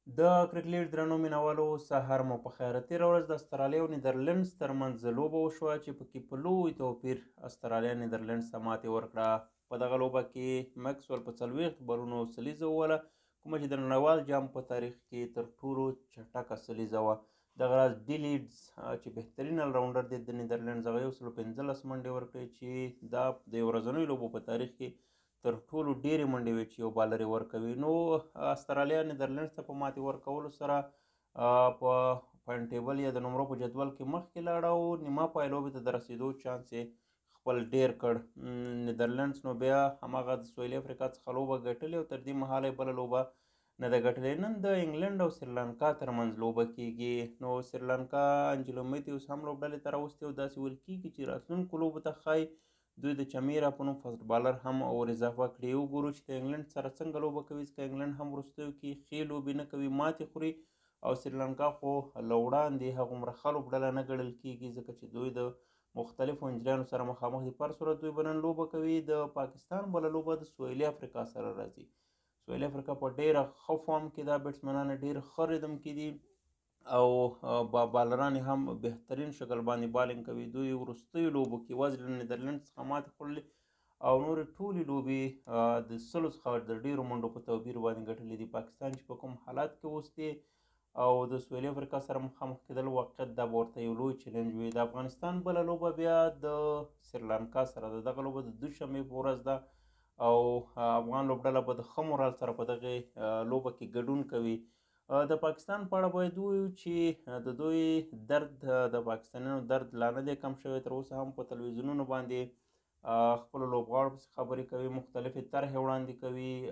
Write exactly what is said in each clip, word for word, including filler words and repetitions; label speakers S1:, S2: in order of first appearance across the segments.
S1: د کرکټ درنو مینوالو سهار مو په خیر. تېره ورځ د استرالیا او نیدرلینډز ترمنځ لوبه وشوه چې پکې په لوی توپیر استرالیا نیدرلینډز ته ماتې ورکړه. په دغه لوبه کې میکسول په څلوېښت بالونو سلیزه ووهله، کومه چې د نړیوال جام په تاریخ کې تر ټولو چټکه سلیزه وه. دغه راز ډي لیډز چې بهترین الراونډر دی د نیدرلینډز، هغه یو سلو پنځلس منډې ورکړې چې دا د یو ورځنیو لوبو په تاریخ کې تر ټولو ډېرې منډې وې چې یو بالر یې ورکوي. نو استرالیا نیدرلینډز ته په ماتې ورکولو سره په پوینټ ټیبل یا د نمرو په جدول کې مخکې لاړه او نیمه پای لوبې ته د رسېدو چانس یې خپل ډېر کړ. نیدرلینډز نو بیا هماغه د سویلي افریقا څخه لوبه ګټلې او تر دې مهاله یې بله لوبه نه ده ګټلې. نن د انګلند او سریلانکا ترمنځ لوبه کیږي. نو سریلانکا انجلو میتیوس هم لوبډلې ته راوستې او داسې ویل کیږي چې راتلونکو لوبو ته ښایي دوی د چمیرا په نوم فسټ بالر هم ور اضافه کړي. وګورو چې د انګلند سره څنګه لوبه کوي، ځکه انګلند هم وروستیو کې ښې لوبې نه کوي، ماتې خوري، او سریلانکا خو له وړاندې هغومره ښه لوبډله نه ګڼل کیږي ځکه چې دوی د مختلفو انجریانو سره مخامخ دي. په هر صورت دوی به نن لوبه کوي. د پاکستان بله لوبه د سویلي افریقا سره راځي. سویلي افریقا په ډېره ښه فارم کې ده، بیټسمنان یې ډېر ښه ریدم کې دي او با بالران هم بهترین شکل باندې بالینګ کوي. دوی وروستیو لوبو کې یوازې له نیدرلینډ څخه ماتې خوړلې او نورې ټولې لوبې د سلو څخه د ډېرو منډو په توپیر باندې ګټلې دي. پاکستان چې په کوم حالات کې اوس دی او د سویلي افریقا سره مخامخ کېدل واقعیت دا به ورته یو لوی چیلنج وي. د افغانستان بله لوبه بیا د سریلانکا سره ده. دغه لوبه د دوشنبې په ورځ ده او افغان لوبډله به د ښه مورال سره په دغې لوبه کې ګډون کوي. د پاکستان په اړه باید ووایو چې د دوی درد، د پاکستانیانو درد لا نه دی کم شوی. تر اوسه هم په تلویزیونونو باندې خپلو لوبغاړو پسې خبرې کوي، مختلفې طرحې وړاندې کوي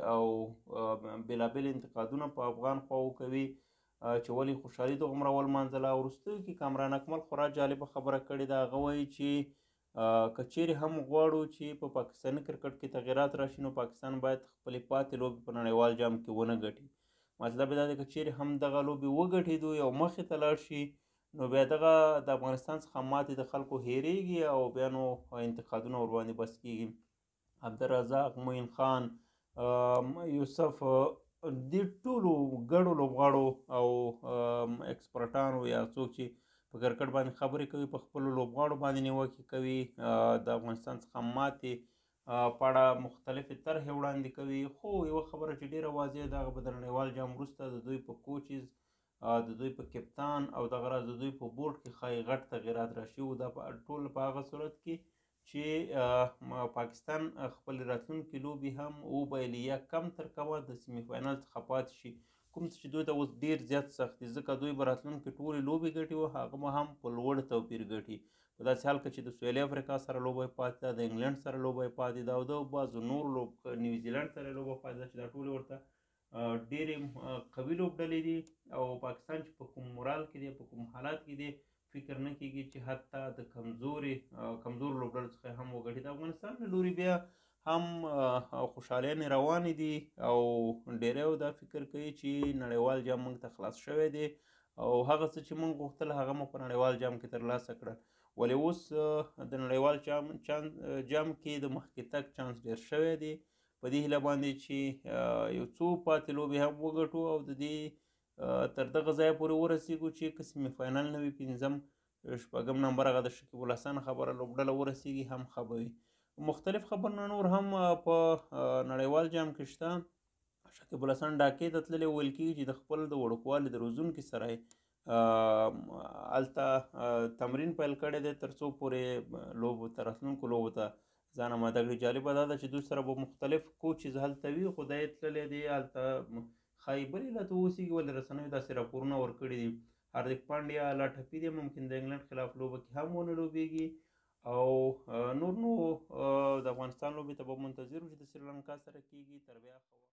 S1: او بېلابېل انتقادونه په افغان خواو کوي چې ولې خوشحالي دومره ولمانځله. وروستیو کې کامران اکمل خورا جالبه خبره کړې ده. هغه وایي چې که چیرې هم غواړو چې په پاکستاني کرکټ کې تغیرات راشي، نو پاکستان باید خپلې پاتې لوبې په نړیوال جام کې ونه ګټي. مطلب یې دا دی که چیرې هم دغه لوبې وګټېدو او مخې ته لاړ شي، نو بیا دغه د افغانستان څخه ماتې د خلکو هېرېږي او بیا نو انتقادونه ورباندې بس کېږي. عبدالرزاق، معین خان، یوسف، دې ټولو ګډو لوبغاړو او ایکسپرټانو یا څوک چې په کرکټ باندې خبرې کوي په خپلو لوبغاړو باندې نیوکې کوي، د افغانستان څخه ماتې په اړه مختلفې طرحې وړاندې کوي. خو یوه خبره چې ډېره واضح ده، هغه به د نړیوال جام وروسته د دوی په کوچز، د دوی په کپتان او دغه راز د دوی په بورډ کې ښایي غټ تغیرات راشي. او دا ټول په هغه صورت کې چې پاکستان خپلې راتلونکې لوبې هم وبایلي یا کم تر کمه د سیمي فاینل څخه پاتې شي، کوم څه چې دوی ته اوس ډېر زیات سخت دي ځکه دوی به راتلونکې ټولې لوبې ګټي او هغه به هم په لوړ توپیر ګټي. په داسې حال کې چې د سویلي افریقا سره لوبه یې پاتې ده، د انګلند سره لوبه یې پاتې ده او د بعضو نورو لوب نیوزیلند سره یې لوبه پاتې ده چې دا ټولې ورته ډېرې قوي لوبډلې دي. او پاکستان چې په کوم مورال کې دی، په کوم حالات کې دی، فکر نه کېږي چې حتی د کمزورې کمزورو لوبډلو څخه هم وګټي. د افغانستان له لوري بیا هم خوشحالیانې روانې دي او ډېری دا فکر کوي چې نړیوال جام موږ ته خلاص شوی دی او هغه څه چې موږ غوښتل هغه مو په نړیوال جام کې ترلاسه کړل. ولې اوس د نړیوال جام جام کې د مخکې تګ چانس ډېر شوی دی، په دې هیله باندې چې یو څو پاتې لوبې هم وګټو او د دې تر دغه ځایه پورې ورسېږو چې که سیمي فاینل نه وي، پنځم شپږم نمبر هغه د شکیب الحسن خبره لوبډله ورسېږي هم ښه به وي. مختلف خبرونه نور هم په نړیوال جام کې شته. شکیب الحسن ډاکې ته تللی، ویل کېږي چې د خپل د وړوکوالي د روزونکي سره یې هلته تمرین پیل کړی دی تر څو پورې لوبو ته راتلونکو لوبو ته ځان آماده کړي. جالبه دا ده چې دوی سره به مختلف کوچز هلته وي، خو دی یې تللی دی هلته ښایي بل علت اوسېږي، ولې رسنیو داسې راپورونه ورکړي دي. هاردیک پانډیا لا ټپي دی، ممکن د انګلند خلاف لوبه کې هم ونه لوبېږي او نور نو د افغانستان لوبې ته به منتظر وو چې د سریلانکا سره کېږي. تر بیا